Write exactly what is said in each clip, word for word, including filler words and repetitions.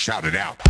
shout it out.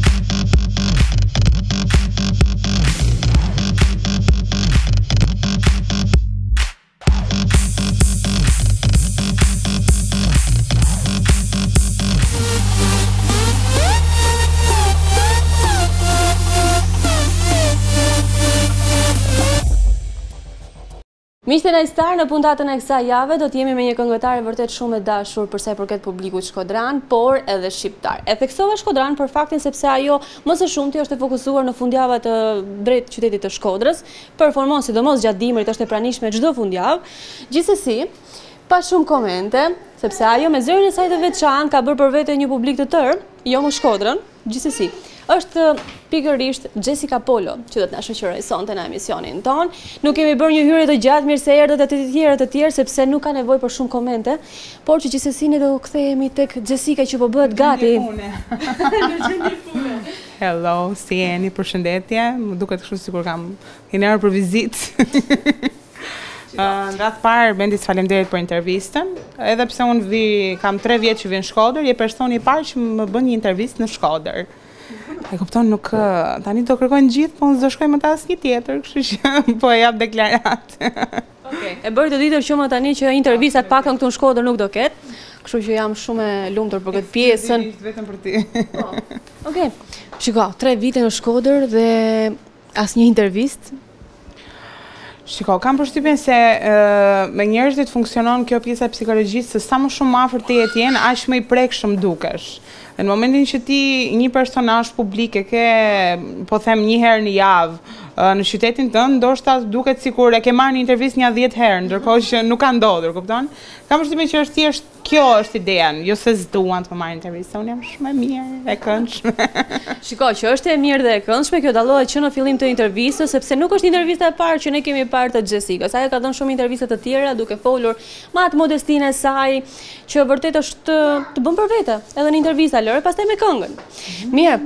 Miqtë e Star, në puntatën e kësaj jave do të jemi me një këngëtare vërtet shumë e dashur për sa i përket publikut shkodran, por edhe shqiptar. E theksova Shkodran për faktin sepse ajo më së shumti është e fokusuar në fundjavat të drejt qytetit të Shkodrës, performon sidomos gjatë dimrit është e pranishme çdo fundjavë. Gjithsesi, pa shumë komente, sepse ajo me zërin e saj të veçantë ka bërë për vete një publik të tërë, jo më Shkodrën, gjithsesi. Është pikërisht Jessica Polo që do të na shoqërojë sonte në emisionin ton. Nuk kemi bërë një hyrje të gjatë, mirë se erdhët e të tjerë të tjerë sepse nuk ka nevojë për shumë komente, por që gjithsesi ne do kthehemi tek Jessica që po bëhet gati. Hello, si jeni? Përshëndetje. Më duket kështu sikur kam keni ardhur për vizitë. Në ratë parë, Bendis faleminderit për intervistën, edhe pse unë vi, kam tre vjetë që vi në Shkodër, je personi i parë që më bën një intervistë në Shkodër. E kupton, nuk, tani do kërkojnë gjithë, po unë zdo shkoj më ta asnjë tjetër, kështu që po e jap deklarat. Okej, e bëri të ditër që më tani që intervistat pakën këtu në Shkodër nuk do ketë, kështu që jam shumë e lumtur për këtë pjesën. Vetëm për ti. Okej, shiko, tre vite në Shkodër dhe asnjë intervistë. Shiko, kam përshtypjen se uh, me njerëzit funksionon kjo pjesa e psikologjisë se sa më shumë afër teje të jenë, aq më i prekshëm dukesh. Në momentin që ti një personazh publik e ke, po them një herë në javë, uh, në qytetin tënd, ndoshta duket sikur e ke marrë një intervistë një dhjetë herë, ndërkohë që nuk ka ndodhur, kupton? Kam përshtypjen që është thjesht kjo është ideja, jo se s'duan të më marrin intervistë, unë jam shumë e mirë, e këndshme. Shiko, që është e mirë dhe e këndshme, kjo dallohet që në fillim të intervistës, sepse nuk është intervista e parë që ne kemi parë të Jessicas. Ajo ka dhënë shumë intervista të tjera, duke folur me atë modestinë e saj, që vërtet është të bën për vete, edhe në intervista lërë, pastaj me këngën. Mirë.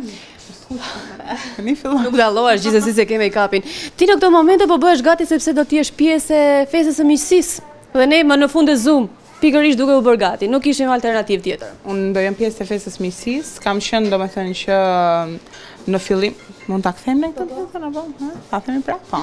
Nuk dallohesh gjithsesi se ke make-upin. Ti në këto momente po bëhesh gati sepse do të jesh pjesë e fesës së miqësisë. Dhe ne më në fund e Zoom, pikërisht duke u bërë gati, nuk kishim alternativë tjetër. Unë do jem pjesë e fesës miqësisë, kam qenë domethënë që në fillim, mund ta kthem në këtë pjesën apo? Ta themi pra? Po.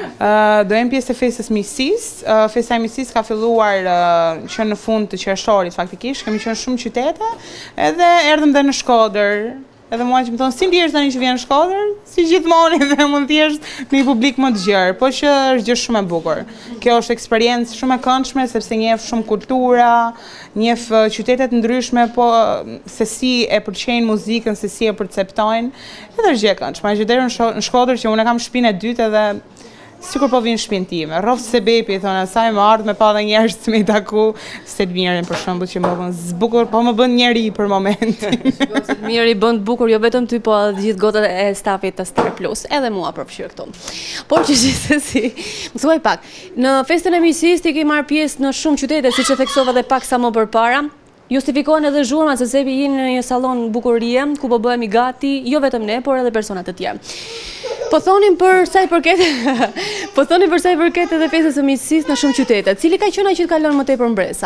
Ë do jem pjesë e fesës miqësisë. Festa e miqësisë ka filluar që në fund të qershtorit faktikisht, kemi qenë shumë qytete, edhe erdhëm dhe në Shkodër. Edhe mua që më thonë, si ndjesh tani që vjen në Shkodër? Si gjithmonë edhe mund t'jesh në një publik më të gjerë, po që është gjë shumë e bukur. Kjo është eksperiencë shumë e këndshme, sepse njeh shumë kultura, njeh qytete të ndryshme, po se si e përqejnë muzikën, se si e perceptojnë. Edhe është gjë e këndshme. Që deri në Shkodër që unë kam shtëpinë e dytë edhe sikur po vinë shtëpinë time. Rrof se bepi, thonë, sa më ardh me pa dhe njerëz të më taku, Selmirin për shembull që më bën zbukur, po më bën njeri për momentin. Selmiri bën të bukur jo vetëm ty, po edhe gjithë gotat e stafit të Star Plus, edhe mua përfshir këtu. Por që gjithsesi, më thuaj pak, në festën e miqësisë ti ke marrë pjesë në shumë qytete, siç e theksova edhe pak sa më përpara. Justifikohen edhe zhurmat se sebi jeni në një sallon bukurie, ku po bëhemi gati, jo vetëm ne, por edhe persona të tjerë. Po thonim për sa i përket, po thonim për sa i përket edhe festës së miqësisë në shumë qytete. Cili ka qenë ai që të kalon më tepër mbresa?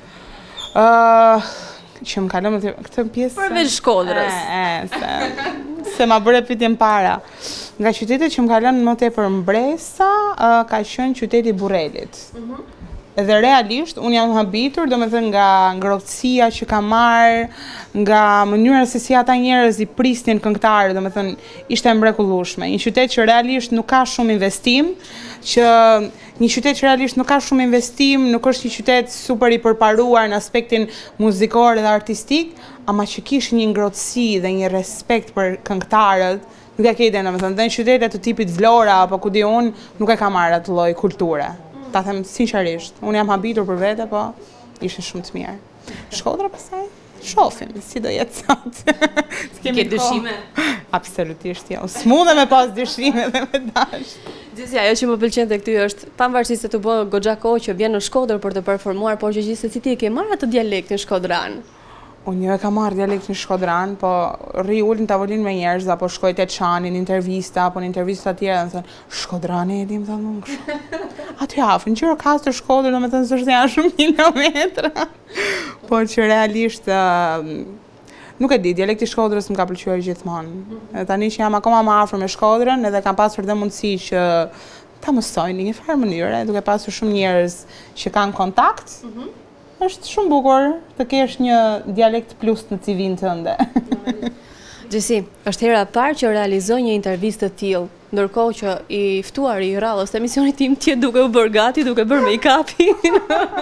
Ë, uh, që më kalon më tepër këtë pjesë. Përveç Shkodrës. E, e, se, se ma bëre pyetjen para. Nga qytetet që më kalon më tepër mbresa, uh, ka qenë qyteti Burrelit. Mhm. Edhe realisht, unë jam habitur, do me thënë nga ngrohtësia që ka marrë, nga mënyra se si ata njerëz i prisnin këngëtarë, do me thënë, ishte mrekullueshme. Një qytet që realisht nuk ka shumë investim, që një qytet që realisht nuk ka shumë investim, nuk është një qytet super i përparuar në aspektin muzikor dhe artistik, ama që kishte një ngrohtësi dhe një respekt për këngëtarët, nuk e ke ide, do me thënë, dhe në qytete të tipit Vlora apo ku di unë, nuk e ka marrë atë lloj kulture. Ta them sinqerisht, unë jam habitur për vete, po ishin shumë të mirë. Shkodra pastaj, shohim si do jetë sot. Ke dyshime? Absolutisht jo. S'mundem me pas dyshime dhe me dash. Gjithsesi, ajo që më pëlqen te këty është, pavarësisht se të bë goxha kohë që vjen në Shkodër për të performuar, por që gjithsesi ti e ke marrë atë dialektin shkodran. Unë jo e ka marrë dialektin shkodran, po rri ullë në tavolinë me njerëz, apo shkoj te Çani në intervista, apo në intervista të tjera, dhe më thënë, Shkodrani e di, më thënë, më kështu. Aty hafë, në Gjirokastër Shkodër, do me thënë, s'është janë shumë kilometra. Po që realisht, Nuk e di, dialekti i Shkodrës më ka pëlqyer gjithmonë. Edhe tani që jam akoma më afër me Shkodrën, edhe kam pasur dhe mundësi që ta mësoj në një farë mënyre, duke pasur shumë njerëz që kanë kontakt. Është shumë bukur të kesh një dialekt plus në C V-n tënde. Gjesi, është hera e parë që realizoj një intervistë të tillë, ndërkohë që i ftuari i rradhës të emisionit tim tjetë duke u bërë gati, duke bërë make-upin.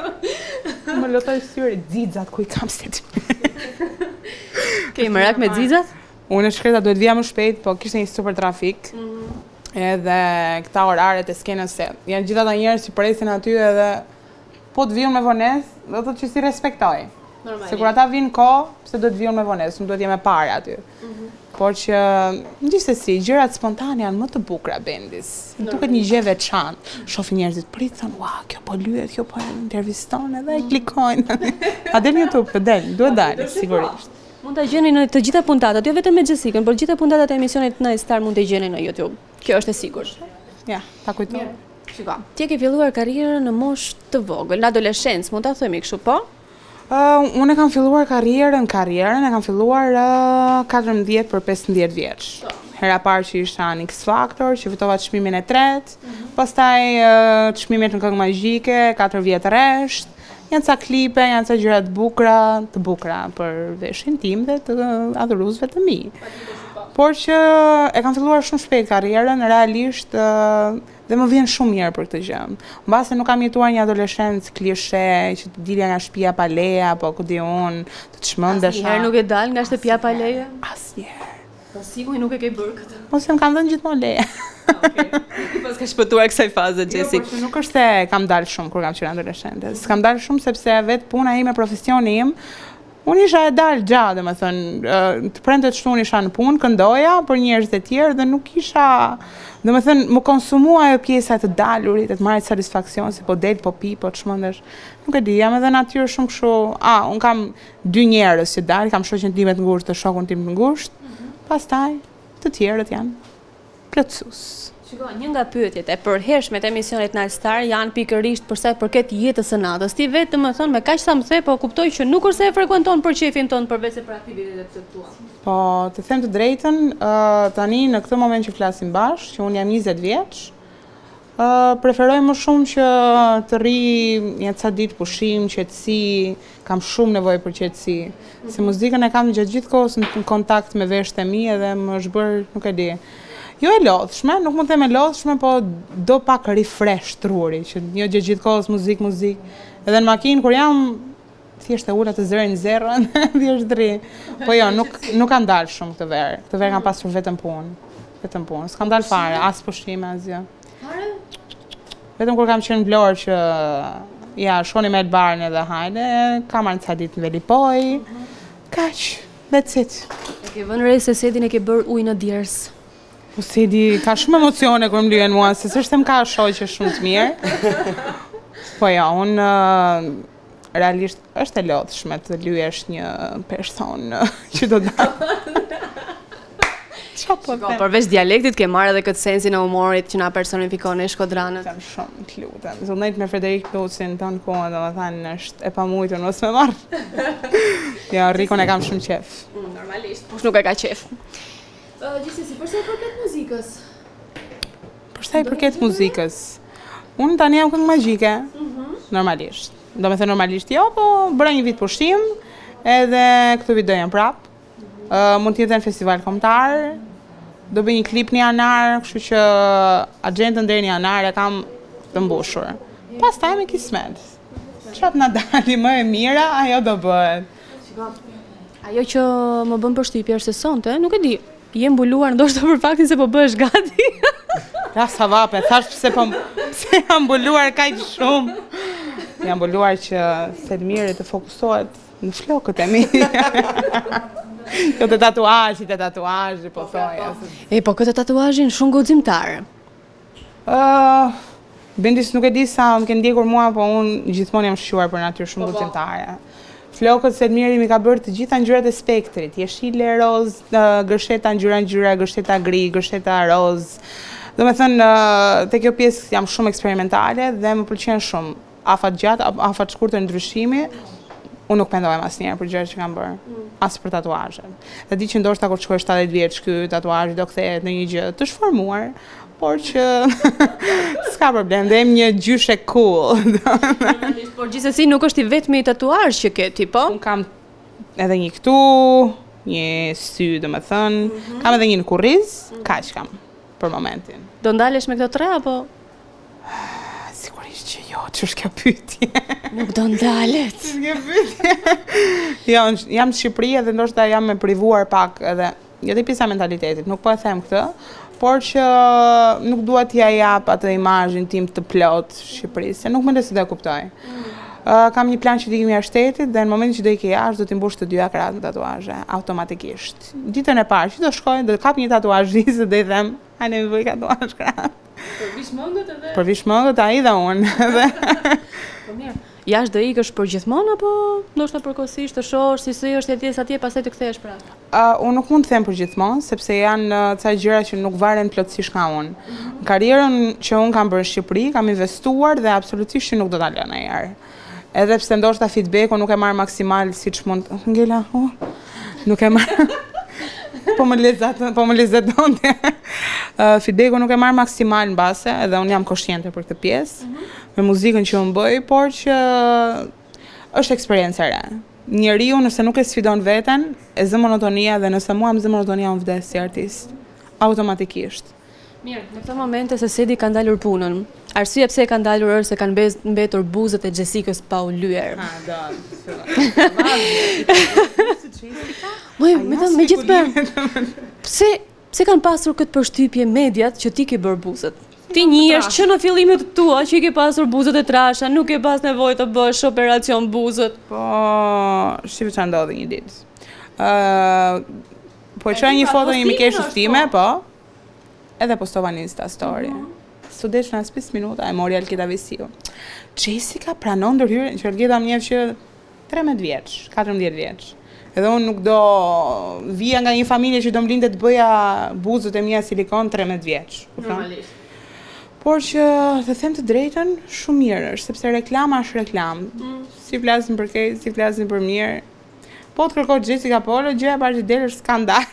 Më lotoj syri xixat ku i kam se ty. Ke merak me xixat? Unë shkreta duhet vija më shpejt, po kishte një super trafik. Edhe këta oraret e skenës se janë gjithë ata njerëz që presin aty edhe po të vijnë me vonesë, do të thotë që si respektoj. Se kur ata vinë kohë, pse do të vijnë me vonesë, nuk do të jem e parë aty. Por që gjithsesi gjërat spontane janë më të bukura bendis. Duket një gjë veçantë. Shohin njerëzit prit thon, "Ua, kjo po lyhet, kjo po interviston" edhe e klikojnë. A del në YouTube, del, duhet dalë sigurisht. Mund ta gjeni në të gjitha puntatat, jo vetëm me Jessicën, por gjitha puntatat e emisionit Nice Star mund të gjeni në YouTube. Kjo është e sigurt. Ja, ta kujtoj. Shiko, ti ke filluar karrierën në moshë të vogël, në adoleshencë, mund ta themi kështu, po? Uh, unë e kam filluar karrierën, karrierën e kam filluar uh, katërmbëdhjetë për pesëmbëdhjetë vjeç. Hera parë që isha në X Factor, që fitova çmimin e tretë, pastaj uh, çmimet në Këngë Magjike, katër vjet rresht. Janë ca klipe, janë ca gjëra të bukura, të bukura për veshin tim dhe të adhuruesve të mi. Por që e kam filluar shumë shpejt karrierën, realisht uh, dhe më vjen shumë mirë për këtë gjë. Mbase nuk kam jetuar një adoleshencë klishe që të dilja nga shtëpia pa leje apo ku di unë, të çmendesh. Asnjëherë nuk e dal nga shtëpia pa leje? Asnjëherë. Po sigurisht nuk e ke bërë këtë. Ose më kanë dhënë gjithmonë leje. Okej. Pas ka shpëtuar kësaj faze, Jessi. Jo, por nuk është se kam dalë shumë kur kam qenë adoleshente. S'kam dalë shumë sepse vetë puna ime, profesioni im, unë isha e dalë gjatë, më thënë, të prendet shtu unë isha në punë, këndoja për njerëz të tjerë dhe nuk isha, dhe më thënë, më konsumua e pjesa të dalurit, e të marrit satisfaksion, se po del, po pi, po të shmëndesh. Nuk e di, jam edhe natyrë shumë kështu, a, unë kam dy njerëz që dalë, kam shoqen time të ngushtë, të shokun tim të ngushtë, pastaj të tjerët janë plotësues. Shiko, një nga pyetjet e përhershme të emisionit Nice Star janë pikërisht për sa i përket jetës së natës. Ti vetë më thon me kaq sa më the, po kuptoj që nuk është se e frekuenton për qefin ton përveç se për aktivitetet të tua. Po, të them të drejtën, uh, tani në këtë moment që flasim bashkë, që unë jam njëzet vjeç, uh, preferoj më shumë që të rri një ca ditë pushim, qetësi, kam shumë nevojë për qetësi. Se muzikën e kam gjatë gjithë kohës në kontakt me veshët e mi edhe më është bërë, nuk e di. Jo e lodhshme, nuk mund të them e lodhshme, po do pak refresh truri, që një gjë gjithë kohës muzik, muzik. Edhe në makinë, kur jam, thjesht e ula të zërin zerën, thjesht dri. Po jo, nuk, nuk kam dalë shumë këtë verë. Këtë verë kam pasur vetëm punë. Vetëm punë. S'kam dalë fare, as pushime, as gjë. Fare? Vetëm kur kam qenë në Vlorë që, ja, shkoni me Elbarën edhe hajde, kam marrë ca ditë në Velipoj. Kaq, that's it. E ke vënë re se Sedin e ke bërë ujë në djers. Po Sedi ka shumë emocione kur më lyen mua, se s'është më ka shoqë shumë të mirë. Po ja, unë uh, realisht është e lodhshme të lyesh një person uh, që do da. Qa po them? Përveç dialektit ke marrë edhe këtë sensin e humorit që na personifikon e shkodranët. Jam shumë të lutem. Zullnejt me Frederik Plucin tonë kohë, do të thënë është e pamujtur, mos me marr. Ja, Rikon e kam shumë qef. Mm, normalisht, kush nuk e ka qef. Uh, Gjithsesi, përsa i përket muzikës? Përsa i përket muzikës? Unë tani jam Këngë Magjike, normalisht. Do me thënë normalisht jo, po bëra një vit pushim, edhe këtë vit do jem prap. Uh, mund t'jetë në festival kombëtar, do bëj një klip një janar, kështu që agentën deri një janar e kam të mbushur. Pastaj me kismet. Qatë na dali më e mira, ajo do bëhet. Ajo që më bën përshtypje është se sonte, nuk e di, je mbuluar ndoshta për faktin se po bëhesh gati. Ja sa vape, thash pse po pse jam mbuluar kaq shumë. Jam mbuluar që Selmiri të fokusohet në flokët e mi. Jo të tatuazhit, të tatuazhi, po thoja. E, po këtë tatuazhin shumë guximtar. Uh, Bendis nuk e di sa më ke ndjekur mua, po unë gjithmonë jam shquar për natyrë shumë guximtare. Flokët Selmiri mi ka bërë të gjitha ngjyrat e spektrit, jeshile, roz, gërsheta ngjyra ngjyra, gërsheta gri, gërsheta roz. Do me thënë, te kjo pjesë jam shumë eksperimentale dhe më pëlqen shumë. Afat gjatë, afat shkurtër ndryshimi, unë nuk pendohem asnjëherë për gjërat që kam bërë, as për tatuazhet. Dhe di që ndoshta kur të shkoj shtatëdhjetë vjeç ky tatuazhi do kthehet në një gjë të shformuar, por që s'ka problem, dhe jem një gjyshe cool. Por gjithsesi nuk është i vetmi tatuazh që ke ti, po? Unë kam edhe një këtu, një sy, domethënë, kam edhe një në kurriz, kaq kam për momentin. Do ndalesh me këto tre apo? Sigurisht që jo, ç'është kjo pyetje? Nuk do ndalet. Kjo pyetje. Jo, jam në Shqipëri edhe ndoshta jam me privuar pak edhe, jo te pjesa mentalitetit, nuk po e them këtë, por që nuk dua t'ja jap atë imazhin tim të plot Shqipërisë, se nuk mendoj se do e kuptoj. Uh, kam një plan që t'ikim jashtë shtetit dhe në momentin që do ikë jashtë do t'i mbush të dyja krahët me tatuazhe, automatikisht. Ditën e parë që do shkoj, do kap një tatuazhist dhe i them, hajde më bëj tatuazh krahët. Për vishmëngët edhe? Për vishmëngët ai dhe unë. Po mirë. Jashtë do ikësh për gjithmonë apo ndoshta përkohësisht të shohësh si si është jetesa atje pastaj të kthehesh prapë? Uh, unë nuk mund të them për gjithmonë, sepse janë uh, ca gjëra që nuk varen plotësisht nga unë. Mm -hmm. Karrierën që unë kam bërë në Shqipëri, kam investuar dhe absolutisht që nuk do ta lë ndonjëherë. Edhe pse ndoshta feedbacku nuk e marr maksimal siç mund. Ngela, oh, nuk e marr. po më lezat, po më lezetonte. uh, feedbacku nuk e marr maksimal mbase, edhe unë jam konsciente për këtë pjesë, mm -hmm. me muzikën që unë bëj, por që është eksperiencë e re. Njeriu nëse nuk e sfidon veten, e zë monotonia dhe nëse mua më zë monotonia unë vdes si artist. Automatikisht. Mirë, në këtë momente se Sedi ka ndalur punën. Arsyeja pse e ka ndalur është se kanë mbetur buzët e Jessicës pa u lyer. Ha, do. Moj, me të me gjithë për. Pse pse kanë pasur këtë përshtypje mediat që ti ke bërë buzët? Ti njihesh që në fillimet tua që i ke pasur buzët e trasha, nuk ke pas nevojë të bësh operacion buzët. Po, shive çfarë ndodhi një ditë. Ë, po e çoj një foto një mikeshës time, po. Edhe postova në Insta story. Studesh në as minuta e mori Alketa Visiu. Jessica pranon ndërhyrjen, që Alketa më njeh që trembëdhjetë vjeç, katërmbëdhjetë vjeç. Edhe unë nuk do vija nga një familje që do më lindë të bëja buzët e mia silikon trembëdhjetë vjeç. Normalisht. Por që të them të drejtën, shumë mirë është, sepse reklama është reklam. Mm. Si flasin për keq, si flasin për mirë. Po të kërkoj Jessica Polo, gjëja e parë që del është skandal.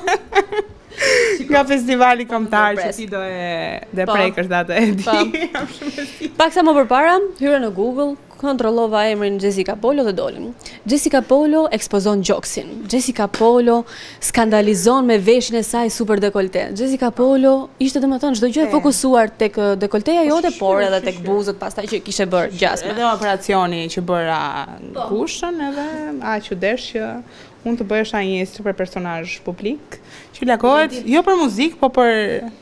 Nga festivali kombëtar që ti do e dhe prekësh datë e di. Pak sa më përpara, hyra në Google, kontrollova emrin Jessica Polo dhe dolën. Jessica Polo ekspozon gjoksin. Jessica Polo skandalizon me veshin e saj super dekolte. Jessica Polo ishte domethënë çdo gjë e fokusuar tek dekolteja jote, por edhe tek buzët pastaj që kishe bërë gjasme. Edhe operacioni që bëra kushën edhe aq u desh që unë të bëhesha një super personazh publik që lagohet jo për muzikë, po për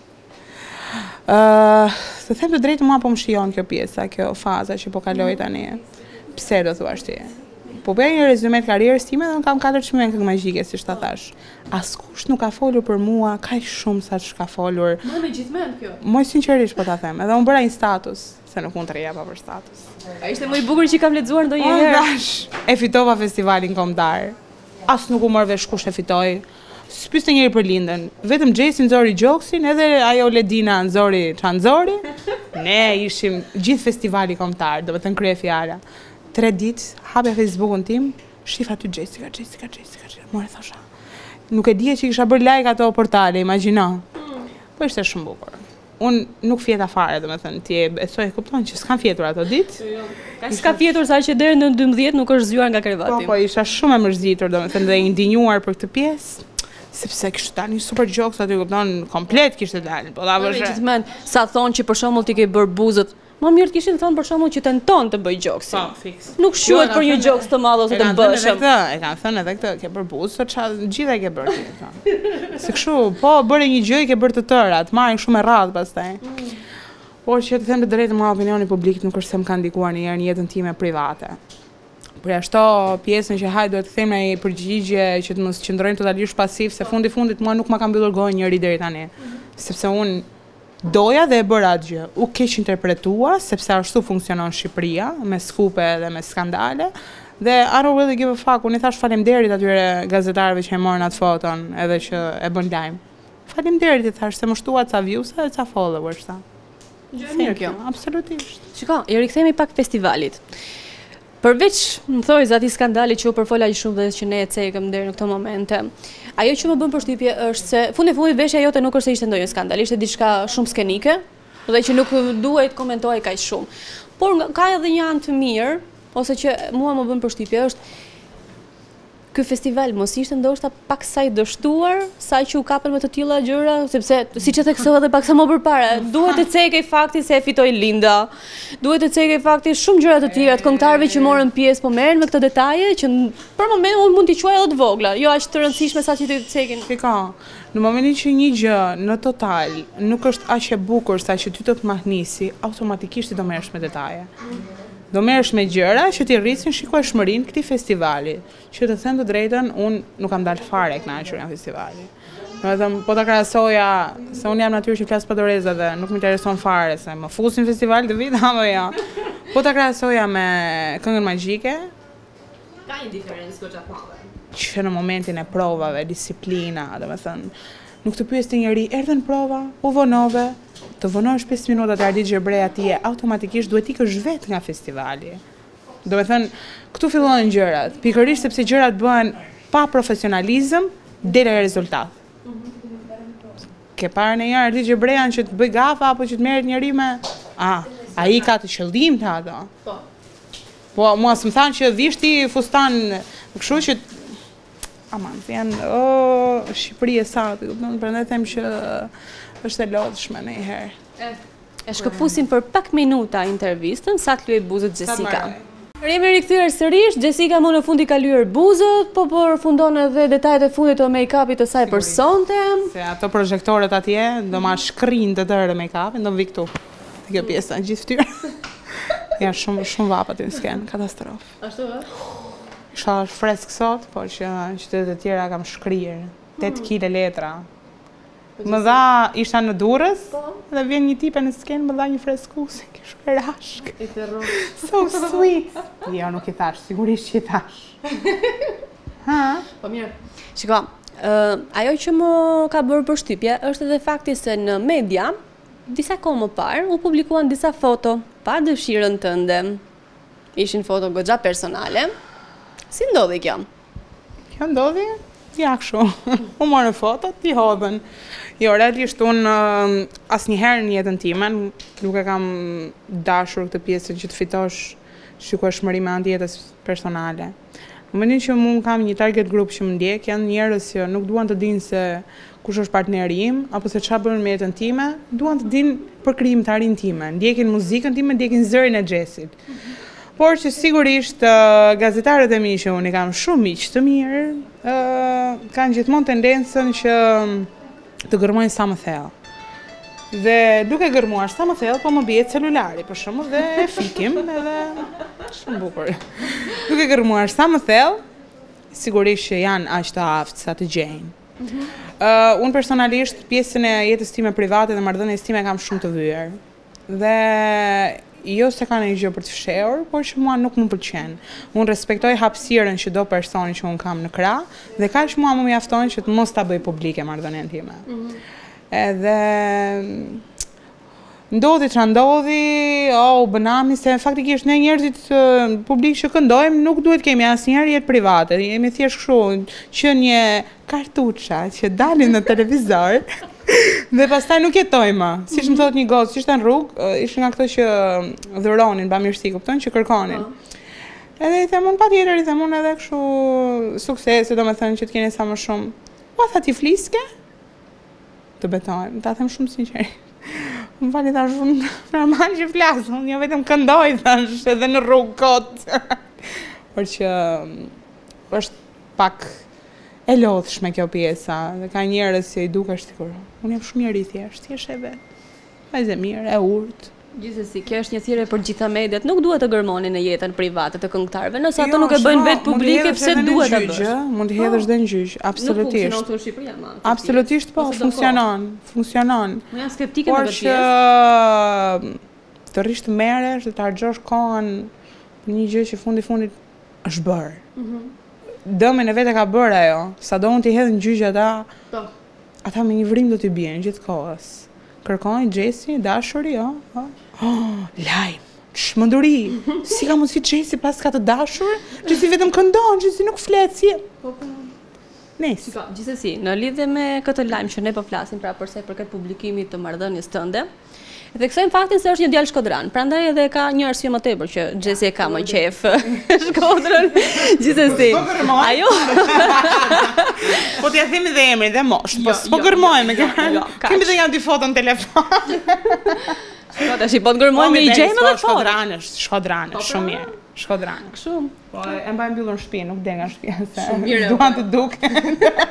Uh, të them të drejtë mua po më shijon kjo pjesa, kjo faza që po kaloj tani. Pse do thuash ti? Po bëj një rezume të karrierës time dhe unë kam katër çmime këngë magjike, siç ta thash. Askush nuk ka folur për mua kaq shumë sa ç'ka folur. Më me gjithmend kjo. Më sinqerisht po ta them, edhe unë bëra një status, se nuk mund të rria pa për status. Ai ishte më i bukur që kam lexuar ndonjëherë. Unë dash, e fitova festivalin kombëtar. As nuk u mor vesh kush e fitoi. S'pyeste njëri për lindën, vetëm Jesi nxori gjoksin, edhe ajo Ledina nxori çan nxori. Ne ishim gjithë festivali kombëtar, do të thënë krye fjala. Tre ditë hapja Facebookun tim, shif aty Jessica, Jessica, Jessica, more thosha. Nuk e dije që kisha bërë like ato portale, imagjino. Po ishte shumë bukur. Unë nuk fjeta fare, do të thënë, ti e besoj, kupton që s'kam fjetur ato ditë. Ka s'ka fjetur sa që deri në dymbëdhjetë nuk është zgjuar nga krevati. Po, po, isha shumë e mërzitur, do të thënë, dhe i ndinjuar për këtë pjesë. Sepse kishte dalë një super jokes aty, kupton, komplet kishte dalë. Po ta bësh. Gjithmonë sa thonë që për shembull ti ke bër buzët, më mirë të kishin thënë për shembull që tenton të bëj joksin. Po, fiks. Nuk shuhet për një jokes të madh ose të bëshëm. E kanë thënë edhe këtë, ke bër buzë, çfarë gjithë e ke bërë ti, thonë. Se kështu, po bëre një gjë, ke bërë të tëra, të marrin shumë e rradh pastaj. Por që të them të drejtë, mua opinioni publik nuk është se më ka ndikuar në një jetën time private. Por ashtu pjesën që hajde duhet të them në përgjigje që të mos qëndrojmë totalisht pasiv, se fundi fundit mua nuk ma ka mbyllur gojën njëri deri tani. Sepse unë doja dhe e bëra atë gjë. U keq interpretua, sepse ashtu funksionon Shqipëria, me skupe dhe me skandale. Dhe I don't really give a fuck, unë i thash faleminderit atyre gazetarëve që e morën atë foton edhe që e bën lajm. Faleminderit i thash se më shtua ca views dhe ca followers sa. Gjë mirë kjo, absolutisht. Shiko, i rikthehemi pak festivalit. Përveç, më thoj, zati skandali që u përfola shumë dhe që ne e cekëm deri në këto momente. Ajo që më bën përshtypje është se fund e fundit veshja jote nuk është se ishte ndonjë skandal, ishte diçka shumë skenike dhe që nuk duhet komentohej kaq shumë. Por ka edhe një anë të mirë, ose që mua më bën përshtypje është ky festival mos ishte ndoshta pak sa i dështuar, sa që u kapën me të tilla gjëra, sepse siç e theksova edhe pak sa më përpara, duhet të cekej fakti se e fitoi Linda. Duhet të cekej fakti shumë gjëra të tjera të këngëtarëve që morën pjesë, po merren me këto detaje që për momentin unë mund t'i quaj edhe të vogla, jo aq të rëndësishme sa që të cekin. Shiko, në momentin që një gjë në total nuk është aq e bukur sa që ty të të mahnisi, automatikisht ti do merresh me detaje. Do merresh me gjëra që t'i rrisin shikueshmërinë këtij festivali. Që të them të drejtën, unë nuk kam dalë fare e kënaqur nga festivali. Domethënë, po ta krahasoja, se unë jam natyrë që flas pa doreza dhe nuk më intereson fare se më fusin festival të vit apo jo. Po ta krahasoja me Këngën Magjike. Ka një diferencë goxha të madhe. Që në momentin e provave, disiplina, domethënë, nuk të pyeste njëri, erdhën prova, u vonove, të vonohesh pesë minuta të Ardit Gjerbrej atje, automatikisht duhet ikësh vetë nga festivali. Do me thënë, këtu fillojnë gjërat, pikërisht sepse gjërat bëhen pa profesionalizëm, deri rezultat. Ke parë në një Ardit Gjerbrejan që të bëj gafa, apo që të merret njëri me... A, a i ka të qëllim të ato. Po, mua s'më thanë që vishti fustan, kështu që... Aman, të janë, o, Shqipëri e satë, prandaj them që është e lodhshme në i herë. E shkëpusim për pak minuta intervistën, sa të luej buzët Jessica. Jemi rikthyer sërish, Jessica më në fund i ka lyer buzët, po përfundon edhe detajet e fundit të make-upit të saj për sonte. Se ato projektorët atje, do ma shkrin të tërë make-upin, do më vi këtu. Të kjo pjesa në gjithë fytyrë. Ja, shumë shumë vapat në skenë, katastrofë. Ashtu ë? Isha fresk sot, por që në qytetet e tjera kam shkryer, tetë kile letra. Më dha, isha në Durrës, dhe vjen një tipe në skenë, më dha një freskuese, ke shumë e rashk. I thërru. So sweet. Jo, nuk i thash, sigurisht që i thash. Ha? Po mirë. Shiko, ajo që më ka bërë përshtypje është edhe fakti se në media, disa kohë më parë, u publikuan disa foto pa dëshirën tënde. Ishin foto goxha personale. Si ndodhi kjo? Kjo ndodhi? Ja kështu. U morën fotot, i hodhen. Jo, realisht unë asnjëherë në jetën time nuk e kam dashur këtë pjesën që të fitosh shikueshmëri me anë jetës personale. Në momentin që unë kam një target group që më ndjek, janë njerëz që nuk duan të dinë se kush është partneri im, apo se çfarë bën me jetën time, duan të dinë për krijimtarin time, ndjekin muzikën time, ndjekin zërin e Xhesit. Por që sigurisht gazetarët e mi që unë i kam shumë miq të mirë, kanë gjithmonë tendencën që të gërmojnë sa më thellë. Dhe duke gërmuar sa më thellë, po më bie celulari, për shembull, dhe e fikim edhe shumë bukur. Duke gërmuar sa më thellë, sigurisht që janë aq të aftë sa të gjejnë. Unë personalisht pjesën e jetës time private dhe marrëdhënies time kam shumë të vyer. Dhe jo se ka një gjë për të fshehur, por që mua nuk më pëlqen. Unë respektoj hapësirën që do personi që unë kam në krah, dhe kaq mua më mjafton që të mos ta bëj publike marrëdhënien time. Edhe ndodhi ç'a ndodhi, o, u bënami se faktikisht ne njerëzit publik që këndojmë nuk duhet kemi asnjëherë jetë private. Jemi thjesht kështu që një kartuça që dalin në televizor. Dhe pastaj nuk jetojmë, siç më thot një gocë, që ishte në rrugë, ishte nga këto që dhuronin bamirësi, kupton, që kërkonin. Edhe i them unë patjetër, i them unë edhe kështu suksese, domethënë që të keni sa më shumë. Po tha ti fliske? Të betojmë, ta them shumë sinqerisht. Më fali thash unë normal që flas, unë jo vetëm këndoj thash edhe në rrugë kot. Por që është pak e lodhshme kjo pjesa, dhe ka njerëz që i dukesh sikur. Unë jam shumë njerëz i thjesht, thjesht e vet. Vajzë mirë, e urtë. Gjithsesi, kjo është një thirrje për gjitha mediat, nuk duhet të gërmoni në jetën private të këngëtarëve, nëse ato nuk e bëjnë vetë publike, pse duhet ta bësh? Mund të hedhësh edhe në gjyq, absolutisht. Nuk funksionon në Shqipëri ama. Absolutisht po, funksionon, funksionon. Unë jam skeptike në këtë pjesë. Por që të rrish të merresh, të harxhosh kohën për një gjë që fundi fundit është bërë. Dëmin e vetë ka bërë ajo, sado unë t'i hedh në gjyq ata, ata me një vrim do t'i bien gjithë kohës. Kërkojnë Xhesi, dashuri, jo? Oh, lajm, shmënduri, si ka mundësi Gjesi pas ka të dashur, Gjesi vetëm këndon, Gjesi nuk flet, si... Nes. Gjithsesi, në lidhje me këtë lajm që ne po flasim pra përse për këtë publikimit të marrëdhënies tënde, e theksojmë faktin se është një djalë shkodran. Prandaj edhe ka një arsye më tepër që Gjesi e ka më qef Shkodrën. Gjithsesi. Ajo. Po t'ja themi dhe emrin dhe mosh, po s'po gërmojmë. Kemi dhe janë dy foto në telefon. Po tash po gërmojmë i gjejmë edhe foto. Shkodran është, Shkodran është shumë mirë. Shkodran. Kështu. Po e mbaj mbyllur në shtëpi, nuk del nga shtëpia se Shumë mirë. duan të duken.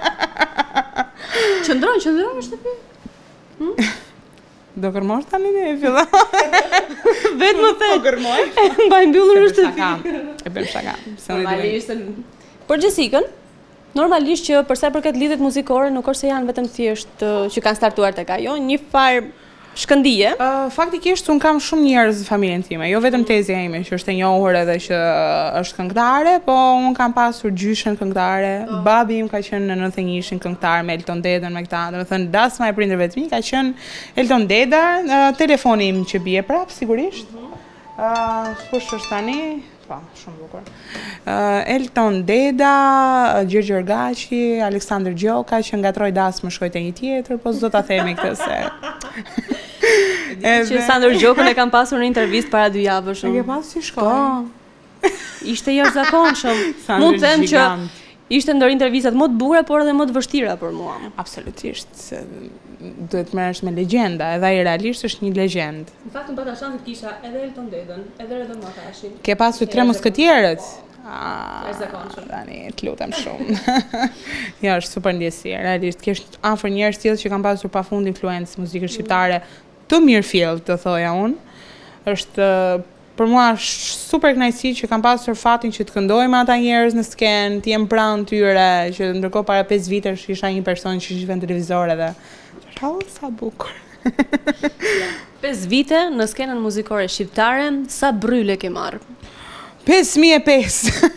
Qëndron, qëndron në shtëpi. Do kërmosh tani ne filla. Vetë më the. Po gërmoj. Mbaj mbyllur në shtëpi. E bëm shaka. Normalisht. Për Gjesikën, normalisht që përsa për këtë lidhjet muzikore nuk është se janë vetëm thjesht që kanë startuar tek ajo, një farë shkëndije. Uh, faktikisht un kam shumë njerëz në familjen time, jo vetëm tezja ime që është e njohur edhe që është këngëtare, po un kam pasur gjyshen këngëtare. Oh. Babi im ka qenë në nëntëdhjetë e njëshin këngëtar me Elton Dedën me këta. Domethënë dasma e prindërve të mi ka qenë Elton Deda, uh, telefoni im që bie prap sigurisht. Uh, kush është tani? Po, shumë bukur. Uh, Elton Deda, Gjergj Orgaçi, Aleksandër Gjoka, që ngatroj dasmë shkoj te një tjetër, po s'do ta themi këtë se. Që Sandër Gjokën e kam pasur në intervistë para dy javësh. E ke pasur si shkoj? Po. Ishte jashtëzakonshëm. Mund të them që ishte ndër intervistat më të bukura, por edhe më të vështira për mua. Absolutisht, se duhet merresh me legjenda, edhe ai realisht është një legjend. Në fakt unë pata shanset kisha edhe Elton Dedën, edhe Redon Matashin. Ke pasur tre musketierët? Jashtëzakonshëm. Tani, të lutem shumë. Ja, është super ndjesi, realisht kesh afër njerëz tillë që kanë pasur pafund influencë muzikën shqiptare të mirëfillt, të thoja unë. Është për mua është super kënaqësi që kam pasur fatin që të këndoj me ata njerëz në skenë, të jem pranë tyre, që ndërkohë para pesë vitesh isha një person që shihte në televizor edhe. Çfarë sa bukur. pesë vite në skenën muzikore shqiptare, sa bryle ke marrë? pesë mijë e pesë.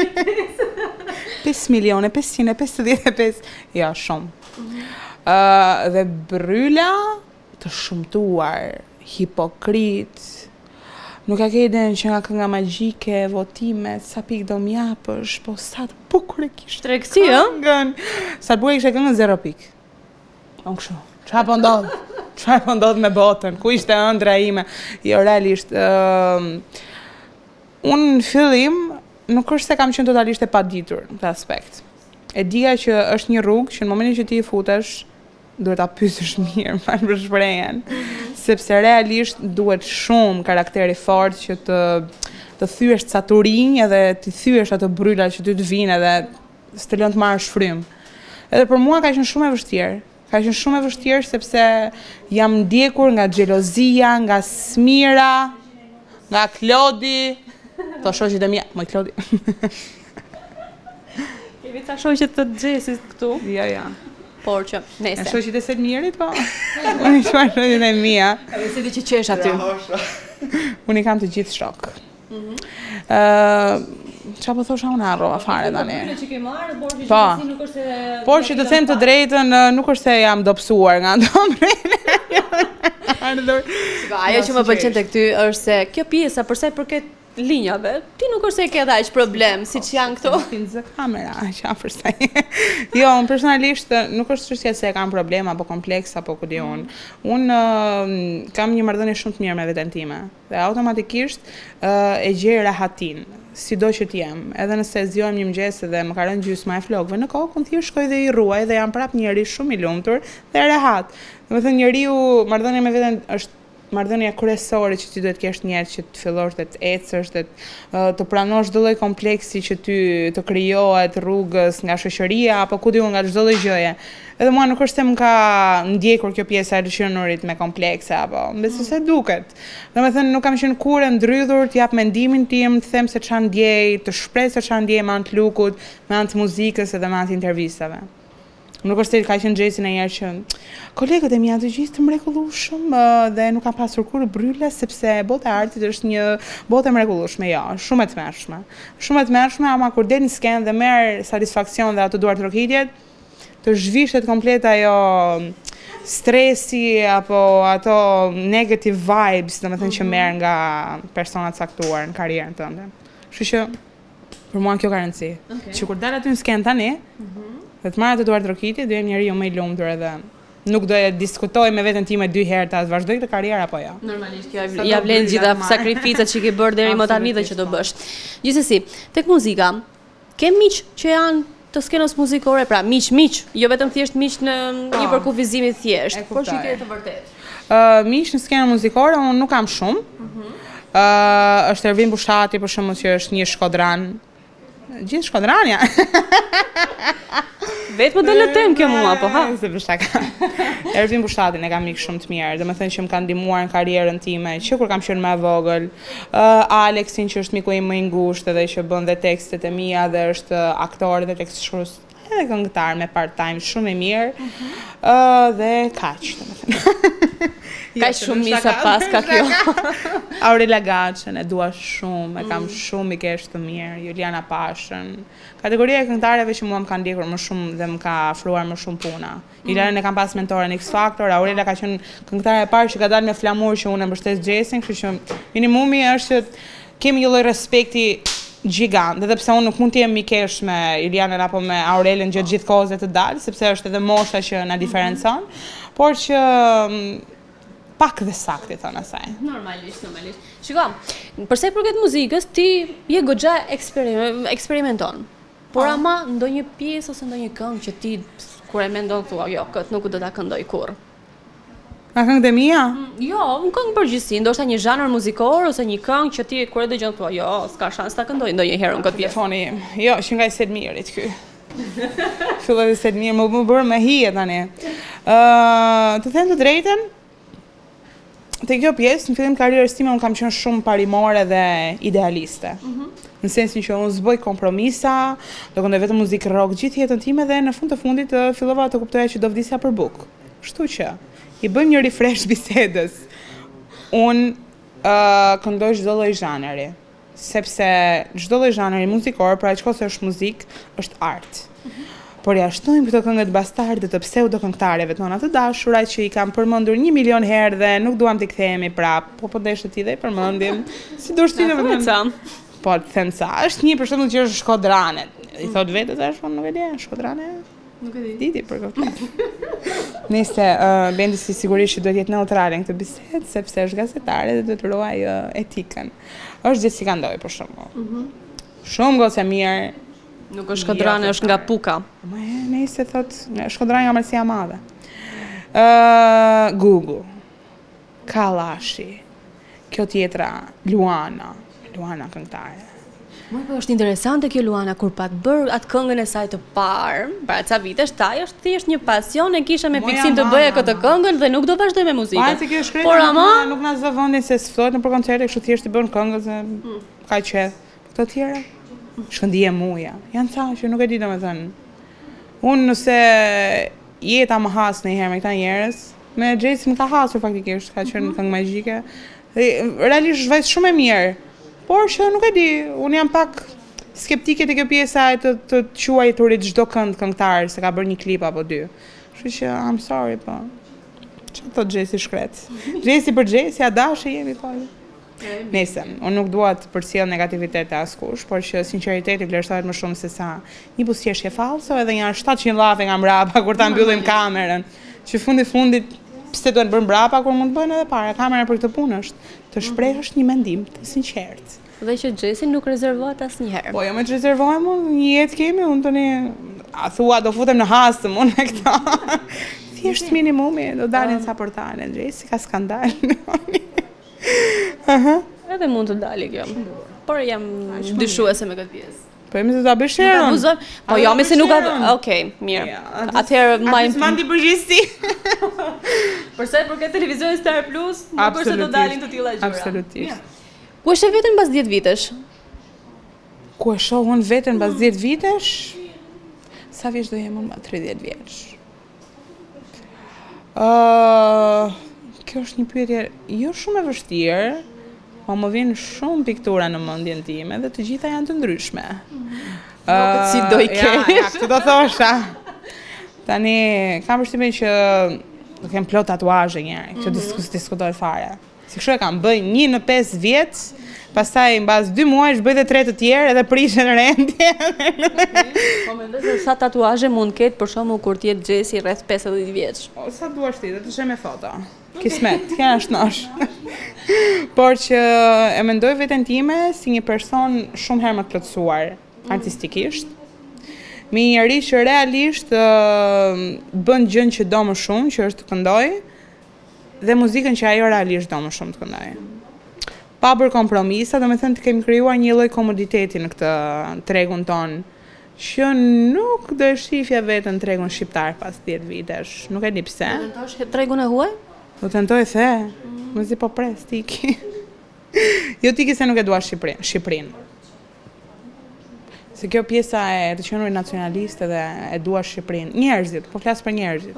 pesë milione, pesëqind e pesëdhjetë e pesë. Ja, shumë. Uh, dhe bryla të shumtuar, hipokrit, nuk e ke iden që nga kënga magjike, votimet, sa pikë do m'japësh, po sa të bukur e kishte. Tregsi, ë? Këngën. Sa të bukur e kishte këngën zero pikë. Unë kështu. Çfarë po ndodh? Çfarë po ndodh me botën? Ku ishte ëndra ime? Jo, realisht, uh, unë në fillim nuk është se kam qenë totalisht e paditur në këtë aspekt. E dija që është një rrugë që në momentin që ti i futesh, duhet ta pyesësh mirë, falë për shprehjen, sepse realisht duhet shumë karakteri fort që të të thyesh ca turinj edhe të thyesh ato bryla që ty të vinë edhe s'të lën të marrësh frym. Edhe për mua ka qenë shumë e vështirë. Ka qenë shumë e vështirë sepse jam ndjekur nga xhelozia, nga smira, nga Klodi, to shoqjet e mia, më Klodi. Kemi ca shoqet të Xhesit këtu. Ja, ja. Por që, nese. E shoqit e Selmirit, po? Unë i shpaj shoqit e mia. Edhe se di që qesh aty. Unë i kam të gjithë shok. Uh, Qa po thosha unë harrova fare tani. Po, por që të them të drejtën, nuk është se jam dobësuar nga ato mrejnë. Ajo që më pëlqen tek ty është se kjo pjesa përsa i përket linjave, ti nuk është se ke aq problem siç janë këto. Zë kamera, që afër sa. Jo, unë personalisht nuk është çështja se kam problem apo kompleks apo ku di unë. Unë uh, kam një marrëdhënie shumë të mirë me veten time dhe automatikisht uh, e gjej rahatin, sido që t'jem. Edhe nëse zgjohem një mëngjes dhe më ka rënë gjysma e flokëve në kokë, unë thjesht shkoj dhe i ruaj dhe jam prap njerëz shumë i lumtur dhe rehat. Domethënë njeriu, marrëdhënia me veten është marrëdhënia kryesore që ti duhet kesh njerëz që të fillosh të ecësh, të të pranosh çdo lloj kompleksi që ty të krijohet rrugës nga shoqëria apo ku diun nga çdo lloj gjëje. Edhe mua nuk është se më ka ndjekur kjo pjesa e lëshënurit me komplekse apo, besoj se duket. Domethënë nuk kam qenë kurrë ndrydhur të jap mendimin tim, të them se çfarë ndjej, të shpreh se çfarë ndjej me anë të lukut, me anë të muzikës edhe me anë të intervistave. Nuk është se ka qenë Gjesi në njerë që kolegët e mia të gjithë të mrekullueshëm dhe nuk kam pasur kur bryle sepse bota e artit është një botë e mrekullueshme, jo, shumë e tmerrshme. Shumë e tmerrshme, ama kur del në skenë dhe merr satisfaksion dhe ato duart rokitjet, të zhvishet komplet ajo stresi apo ato negative vibes, domethënë që merr nga persona të caktuar në karrierën tënde. Kështu që për mua kjo ka rëndësi. Që kur dal aty në sken tani, dhe të marrë të duart rokiti, do jem njeriu më i lumtur edhe nuk do e diskutoj me veten time dy herë ta vazhdoj këtë karrierë apo jo. Normalisht kjo ja vlen gjitha sakrificat që ke bërë deri më tani dhe që do bësh. Gjithsesi, tek muzika, ke miq që janë të skenës muzikore, pra miq miq, jo vetëm thjesht miq në një përkufizimi thjesht, por që ke të vërtetë. Uh, miq në skenën muzikore unë nuk kam shumë. Uh, është Ervin Bushati për shembull që është një shkodran. Gjithë shkodrania. Vetë më del në temë kjo mua, po ha? Se për shaka. Ervin Bushtatin e kam mik shumë të mirë, dhe më thënë që më kanë ndihmuar në karrierën time, që kur kam qenë më e vogël. Uh, Aleksin që është miku im më i ngushtë edhe që bën dhe tekstet e mia dhe është aktor dhe tekstshkrues edhe këngëtar me part-time shumë i mirë. Uh, dhe kaq, domethënë. Kaq shumë misa pas ka kjo. Aurela Gaçën e dua shumë, e kam shumë mikesh të mirë, Juliana Pashën. Kategoria e këngëtarëve që mua më kanë ndjekur më shumë dhe më ka afruar më shumë puna. Juliana e kam pas mentore në X Factor, Aurela ka qenë këngëtare e parë që ka dalë me flamur që unë e mbështes Xhesin, kështu që minimumi është që kemi një lloj respekti gjigant, edhe pse unë nuk mund të jem mikesh me Julianën apo me Aurelën gjatë gjithë kohës të dalë, sepse është edhe mosha që na diferencon, por që pak dhe sakti thonë asaj. Normalisht, normalisht. Shiko, përsa i përket muzikës, ti je goxha eksperimenton. Por ama ndonjë pjesë ose ndonjë këngë që ti kur e mendon thua, jo, këtë nuk do ta këndoj kurrë. Nga këngët e mia? Jo, në këngë përgjithësi, ndoshta një zhanër muzikor ose një këngë që ti kur e dëgjon thua, jo, s'ka shans ta këndoj ndonjëherë në këtë pjesë. Telefoni im. Jo, që nga i Sedmirit ky. Filloi i Sedmir, më më bërë me hije tani. Ë, të them të drejtën, te kjo pjesë, në fillim karrierës time unë kam qenë shumë parimore dhe idealiste. Në sensin që unë zboj kompromisa, do këndoj vetëm muzikë rock gjithë jetën time dhe në fund të fundit të fillova të kuptoja që do vdisja për bukë. Kështu që i bëjmë një refresh bisedës. Unë uh, këndoj çdo lloj zhaneri, sepse çdo lloj zhaneri muzikor, pra çka është muzikë, është art. Por ja shtojmë këto këngët bastarde të pseudo këngëtarëve tona të dashura që i kam përmendur një milion herë dhe nuk duam t'i kthehemi prap, po po deshet ti dhe i përmendim. Si do shtinë më po të them sa, është një për shembull që është shkodrane. I thot vetes është, unë nuk e di, shkodrane. Nuk e di. Diti për këtë. Nëse uh, Bendi si sigurisht duhet jetë neutrale në këtë bisedë, sepse është gazetare dhe duhet ruaj uh, etikën. Është Jessica Ndoj për shembull. Mm -hmm. Shumë gocë mirë. Nuk është shkodrane, është nga Puka. Ma e, nëse thot, shkodrane nga Marsia Madhe. Uh, Gugu, Kallashi, kjo tjetra, Luana, Luana këngëtare. Mua po është interesante kjo Luana, kur pat bërë atë këngën e saj të parë, para ca vitesh, taj është thjesht një pasion, e kisha me fiksim të bëja këtë këngën dhe nuk do vazhdoj me muzikën. Por ama nuk na zë vendin se s'ftohet në për koncerte, kështu thjesht i bën këngën se ka qef. Këto tjera shkëndije muja, janë ca që nuk e di domethënë. Unë nëse jeta më has në herë me këta njerëz, me Xhesin më ka hasur faktikisht, ka qenë këngë magjike. Realisht është vajzë shumë e mirë, por që nuk e di, unë jam pak skeptike te kjo pjesa e të të quajturit çdo kënd këngëtar se ka bërë një klip apo dy. Kështu që I'm sorry, po. Çfarë thot Xhesi shkret? Xhesi për Xhesi, a dashë jemi po. Nëse, unë nuk dua të përcjell negativitet e askush, por që sinqeriteti vlerësohet më shumë se sa një buzëqeshje falso edhe një shtatëqind llafe nga mbrapa kur ta mbyllim kamerën. Që fundi fundit pse duhet bërë mbrapa kur mund të bëjnë edhe para. Kamera për këtë punë është të shprehësh një mendim të sinqert. Dhe që Xhesi nuk rezervohet asnjëherë. Po jo më rezervohem unë, një jetë kemi, unë tani a thua do futem në hastëm unë me këta. Thjesht minimumi do dalin sa portale. Xhesi ka skandal. Aha. Edhe mund të dali kjo. Por jam dyshuese me këtë pjesë. Po jemi se ta bësh herën. Po jo, me se nuk ka. Okej, mirë. Atëherë më mandi përgjithësi. Përsa i përket televizionit Star Plus, nuk është se do dalin të tilla gjëra. Absolutisht. Ku e sheh veten mbas dhjetë vitesh? Ku e shoh unë veten mbas dhjetë vitesh? Sa vjeç do jem unë mbas tridhjetë vjeç? Ëh, kjo është një pyetje jo shumë e vështirë, po më vjen shumë piktura në mendjen time dhe të gjitha janë të ndryshme. Nuk si do i kesh. Ja, këtë do thosha. Tani kam përshtypjen që do kem plot tatuazhe njerë, që diskus diskutoj fare. Si kështu e kam, bëj një në pesë vjet, pastaj mbas dy muajsh bëj dhe tre të tjerë edhe prishen rendje. Po mendoj se sa tatuazhe mund ketë për shembull kur ti je Gjesi rreth pesëdhjetë vjeç. O, sa duash ti, do të shem me foto. Kismet, kja është nosh. Por që e mendoj veten time si një person shumë herë më të plotësuar artistikisht. Me një njeri që realisht uh, bën gjën që do më shumë, që është të këndoj, dhe muzikën që ajo realisht do më shumë të këndoj. Pa bërë kompromisa, do me thënë të kemi krijuar një lloj komoditeti në këtë tregun ton, që nuk do e shifja vetën tregun shqiptar pas dhjetë vitesh, nuk e di pse. Do tentosh tregun e huaj? Do tentoj the, më zi po pres tiki. Jo tiki se nuk e dua Shqipërinë, Shqipërinë. Se kjo pjesa e të qenurit nacionaliste dhe e dua Shqipërinë. Njerëzit, po flas për njerëzit.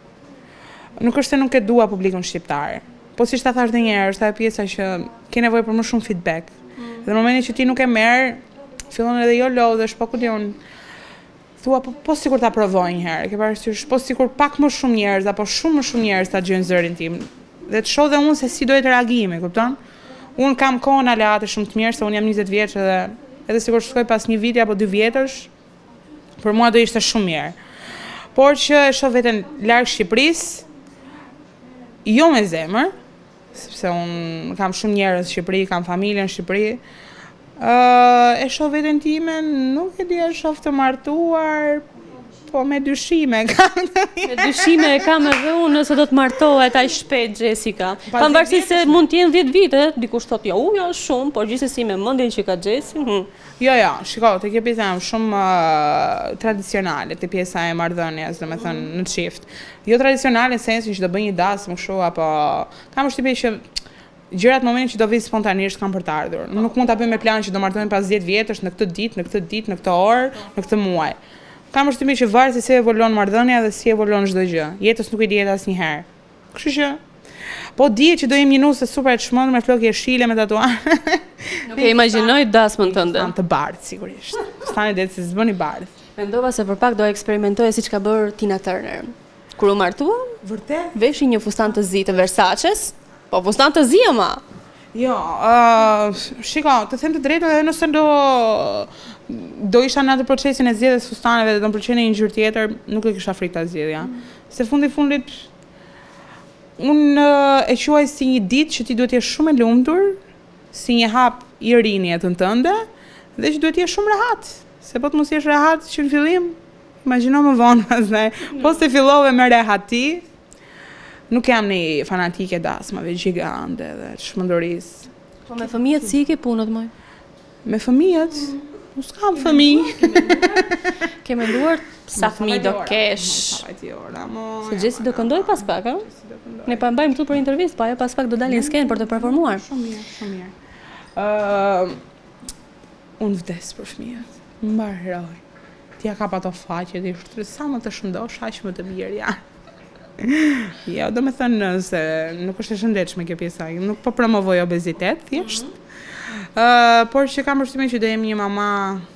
Nuk është se nuk e dua publikun shqiptar. Po si ta thash edhe një herë, është ajo pjesa që ke nevojë për më shumë feedback. Dhe në momentin që ti nuk e merr, fillon edhe jo lodhesh, po ku diun. Thua po, po sikur ta provoj një herë, ke parasysh, po sikur pak më shumë njerëz apo shumë më shumë njerëz ta gjejnë zërin tim. Dhe të shoh dhe unë se si do jetë reagimi, kupton? Unë kam kohën aleate shumë të mirë se unë jam njëzet vjeç edhe edhe sikur shkoj pas një viti apo dy vjetësh, për mua do ishte shumë mirë. Por që e shoh veten larg Shqipërisë, jo me zemër, sepse unë kam shumë njerëz në Shqipëri, kam familje në Shqipëri. Uh, e shoh veten time, nuk e di e shoh të martuar, po me dyshime kam. Me dyshime e kam edhe unë nëse do të martohet aq shpejt Jessica. Pavarësisht se mund të jenë dhjetë vite, dikush thotë jo, jo shumë, por gjithsesi me mendjen që ka Jessi. Hmm. Jo, jo, shiko, te kjo pjesa jam shumë uh, tradicionale, te pjesa e marrëdhënies, domethënë në çift. Jo tradicionale në sensin që do bëj një dasmë më kështu apo kam përshtypjen që gjërat në momentin që do vi spontanisht kam për të ardhur. Nuk mund ta bëj me plan që do martohem pas dhjetë vjetësh në këtë ditë, në këtë ditë, në këtë orë, në këtë muaj. Kam përshtypjen që varet se si evoluon marrëdhënia dhe si evoluon çdo gjë. Jetës nuk i dihet asnjëherë. Kështu që po dihet që do jem një nuse super e çmendur me flokë jeshile me tatuazhe. Nuk e imagjinoj dasmën tënde. Stan të bardh sigurisht. Stani det se s'bën i bardh. Mendova se për pak do eksperimentoje siç ka bërë Tina Turner. Kur u martua, vërtet veshi një fustan të zi të Versaces. Po fustan të zi ama. Jo, uh, shiko, të them të drejtën, edhe nëse do do isha në atë procesin e zgjedhjes fustaneve dhe do më pëlqente një ngjyrë tjetër, nuk e kisha frikë ta zgjedhja. Mm. Se fundi fundit unë uh, e quaj si një ditë që ti duhet të jesh shumë e lumtur, si një hap i ri në jetën tënde, dhe që duhet të jesh shumë rehat. Se po të mos jesh rehat që në fillim, imagjino më vonë pastaj. Mm. Po se fillove me rehati, nuk jam një fanatike dasmave gjigante dhe të shmëndorisë. Po me fëmijët si i ke punët moj? Me fëmijët? Mm. Nuk s'kam fëmijë. Ke menduar sa fëmijë do kesh? Se Jessi do këndoj pas pak, a? Ne pa mbajmë këtu për intervistë, pa ajo pas pak do dalin në skenë për të performuar. Shumë mirë, shumë mirë. Uh, unë vdes për fëmijët. Mbaroj. Ti ja kap ato faqe, ti shtry sa më të shëndosh, aq më të mirë janë. Jo, do me thënë se nuk është e shëndetshme kjo pjesa. Nuk po promovoj obezitet, thjesht. Uh, por që kam përshtypjen që do jem një mama,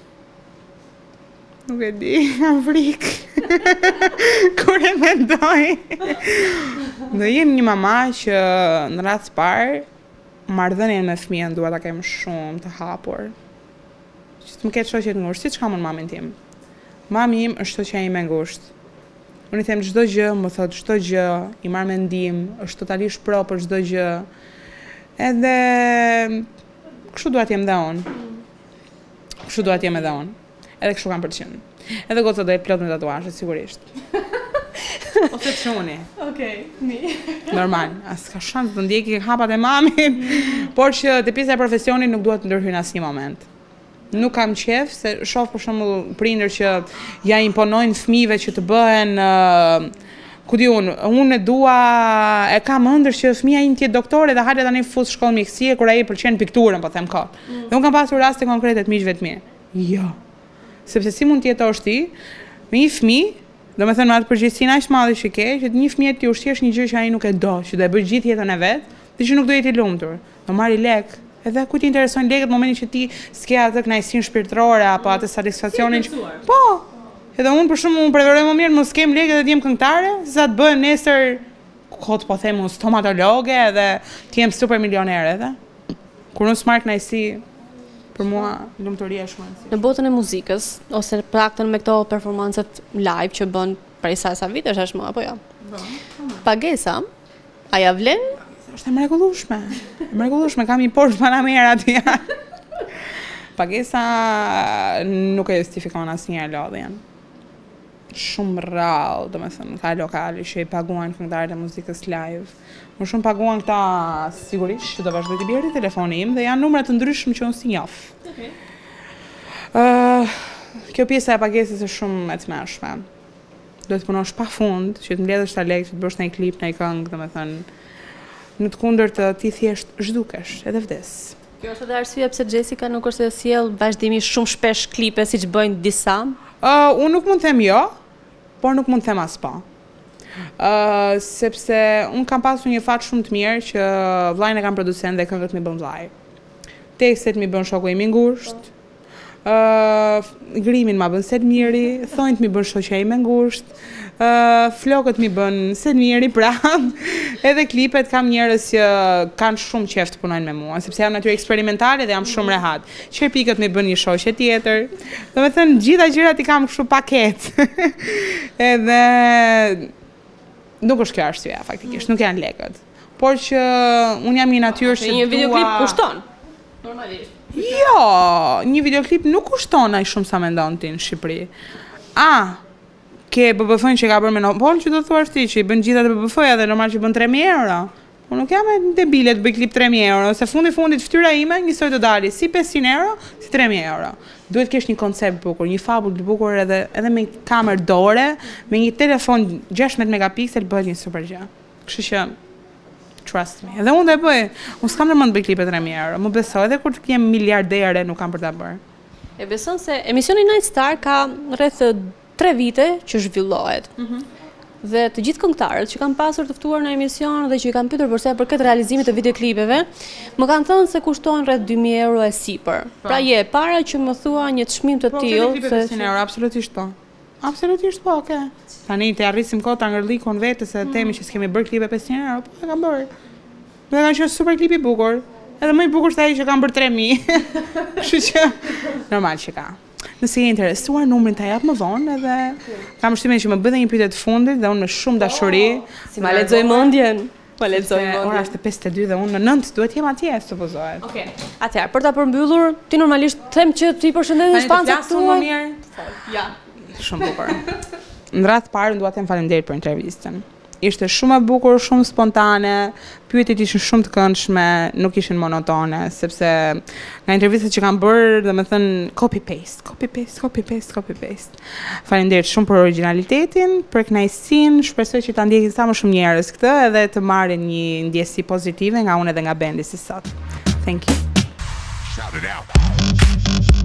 nuk e di, kam frikë. Kur e mendoj. Do jem një mama që në radhë parë marrëdhënien me fëmijën dua ta kem shumë të hapur. Që të më ketë shoqet ngushtë, siç kam unë mamin tim. Mami im është shoqja ime e ngushtë. Unë i them çdo gjë, më thot çdo gjë, i marr mendim, është totalisht pro për çdo gjë. Edhe kështu dua të jem dhe unë. Kështu dua të jem edhe unë. Edhe kështu kam për të qenë. Edhe goca do e plot me tatuazhe sigurisht. Ose çuni. Okej, mi. Normal, as ka shans të ndjeki hapat e mamit, por që te pjesa e profesionit nuk duhet të ndërhyj në asnjë moment. Nuk kam qef, se shoh për shembull prindër që ja imponojnë fëmijëve që të bëhen uh, ku di unë, unë e dua, e kam ëndër që fëmia im të jetë doktore dhe hajde tani fut shkollë mjekësie kur ai pëlqen pikturën, po them kot. Mm. Dhe unë kam pasur raste konkrete të miqve të mi. Jo. Sepse si mund të jetosh ti me një fëmijë, domethënë me atë përgjegjësinë aq të madhe që ke, që një fëmijë ti ushqesh një gjë që ai nuk e do, që do e bëj gjithë jetën e vet, dhe që nuk do jetë i lumtur. Do marri lek. Edhe ku ti interesojnë lekët në momentin që ti s'ke atë kënaqësinë shpirtërore apo atë satisfaksionin. Po. Edhe unë për shkakun unë preferoj më mirë mos kem lekë dhe të jem këngëtare, sa të bëhem nesër kot po them unë stomatologe edhe ti jem super milioner edhe. Kur unë s'marr kënaqësi, për mua lumturia është shumë e rëndësishme. Në botën e muzikës ose praktën me këto performancet live që bën prej sa sa vitesh tashmë apo jo? Pagesa, a ja vlen? Është e mrekullueshme. E mrekullueshme, kam një Porsche Panamera aty. Pagesa nuk e justifikon asnjëherë lodhjen. Shumë rrallë, domethënë, ka lokale që i paguajnë këngëtarët e muzikës live. Më shumë paguan këta sigurisht që do vazhdoj të bjerë telefoni im dhe janë numra të ndryshëm që unë si njoh. Okay. Uh, kjo pjesa e pagesës është shumë e tmeshme. Do të punosh pafund, që të mbledhësh ta lekë, që të bësh një klip, një këngë, domethënë, në të kundërt të ti thjesht zhdukesh, edhe vdes. Kjo është edhe arsyeja pse Jessica nuk është e sjell vazhdimisht shumë shpesh klipe siç bëjnë disa. Uh, unë nuk mund të them jo, por nuk mund të them as po. Uh, sepse unë kam pasur një fat shumë të mirë që vllajin e kam producent dhe këngët mi bën vllai. Tekstet mi bën shoku im i ngushtë. Uh, grimin ma bën Sedmiri, thonjt mi bën shoqja ime ngushtë. Uh, flokët mi bën Sedmiri, pra. Edhe klipet kam njerëz që kanë shumë qejf të punojnë me mua, sepse jam natyrë eksperimentale dhe jam shumë rehat. Çerpikët mi bën një shoqe tjetër. Domethënë gjitha gjërat i kam kështu paket. Edhe nuk është kjo arsyeja faktikisht, nuk janë lekët. Por që unë jam një natyrë që një videoklip kushton. Normalisht. Jo, një videoklip nuk kushton aq shumë sa mendon ti në Shqipëri. A, ke B B F-n që ka bërë me Nopol që do të thuash ti që i bën gjithat e B B F-ja dhe normal që bën tre mijë euro. Po nuk jam e debile të bëj klip tre mijë euro, se fundi fundit fytyra ime njësoj të dali si pesëqind euro, si tre mijë euro. Duhet kesh një koncept bukur, një fabull të bukur edhe edhe me kamerë dore, me një telefon gjashtëdhjetë megapiksel bëhet një super gjë. Kështu që trust me. Edhe unë do e bëj. Unë s'kam ndërmend të bëj klipe tre mijë euro. Më besoj edhe kur të jem miliardere nuk kam për ta bërë. E beson se emisioni Night Star ka rreth tre vite që zhvillohet. Mm-hmm. Dhe të gjithë këngëtarët që kanë pasur të ftuar në emision dhe që i kanë pyetur përse për këtë realizimit të videoklipeve, më kanë thënë se kushtojnë rreth dy mijë euro e sipër. Pra je para që më thua një çmim të tillë se pesëqind euro, absolutisht po. Absolutisht po, okay. Tani të arrisim kohë ta ngërlikun vetë se themi që s'kemi bërë klipe pesëqind euro, po e kam bërë. Dhe kanë qenë super klip i bukur. Edhe më i bukur se ai që kanë bërë tre mijë. Kështu që normal që ka. Nëse je interesuar, numrin ta jap më vonë edhe kam shtypën që më bëdhe një pyetje të fundit dhe unë me shumë dashuri, si ma lexoj mendjen. Ma lexoj mendjen. Ora është pesëdhjetë e dy dhe unë në nëntë duhet jem atje, supozohet. Okej. Okay. Atëherë, për ta përmbyllur, ti normalisht them që ti përshëndetesh fansat tuaj. Ja. Shumë bukur. Në radhë parë dua të them faleminderit për intervistën. Ishte shumë e bukur, shumë spontane, pyetjet ishin shumë të këndshme, nuk ishin monotone, sepse nga intervistat që kam bërë, domethënë copy paste, copy paste, copy paste, copy paste. Faleminderit shumë për originalitetin, për kënaqësinë, shpresoj që ta ndjekin sa më shumë njerëz këtë edhe të marrin një ndjesi pozitive nga unë edhe nga bendi si sot. Thank you. Shout it out.